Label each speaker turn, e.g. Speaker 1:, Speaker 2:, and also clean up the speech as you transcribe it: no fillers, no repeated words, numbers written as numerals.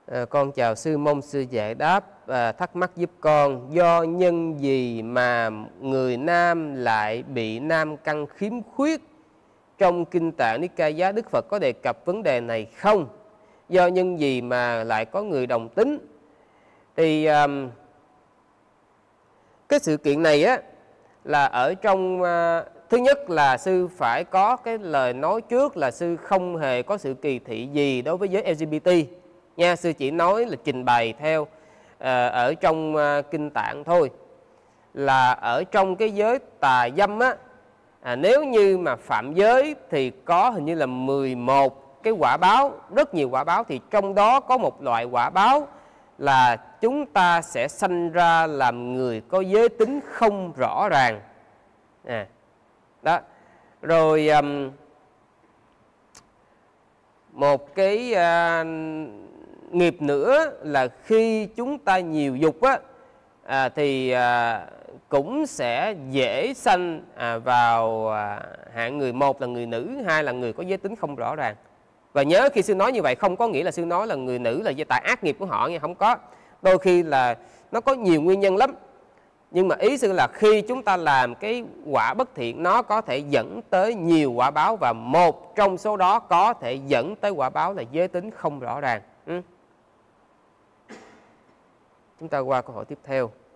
Speaker 1: Con chào sư, mong sư giải đáp thắc mắc giúp con. Do nhân gì mà người nam lại bị nam căn khiếm khuyết? Trong Kinh Tạng Nikaya Giá Đức Phật có đề cập vấn đề này không? Do nhân gì mà lại có người đồng tính? Thì cái sự kiện này á là ở trong thứ nhất là sư phải có cái lời nói trước là sư không hề có sự kỳ thị gì đối với giới LGBT nha. Sư chỉ nói là trình bày theo ở trong Kinh Tạng thôi. Là ở trong cái giới tà dâm á, nếu như mà phạm giới thì có hình như là 11 cái quả báo, rất nhiều quả báo. Thì trong đó có một loại quả báo là chúng ta sẽ sanh ra làm người có giới tính không rõ ràng. Đó. Rồi một cái nghiệp nữa là khi chúng ta nhiều dục á, thì cũng sẽ dễ sanh vào hạng người, một là người nữ, hai là người có giới tính không rõ ràng. Và nhớ khi sư nói như vậy không có nghĩa là sư nói là người nữ là do tại ác nghiệp của họ nha, không có. Đôi khi là nó có nhiều nguyên nhân lắm. Nhưng mà ý sư là khi chúng ta làm cái quả bất thiện, nó có thể dẫn tới nhiều quả báo, và một trong số đó có thể dẫn tới quả báo là giới tính không rõ ràng. Chúng ta qua câu hỏi tiếp theo.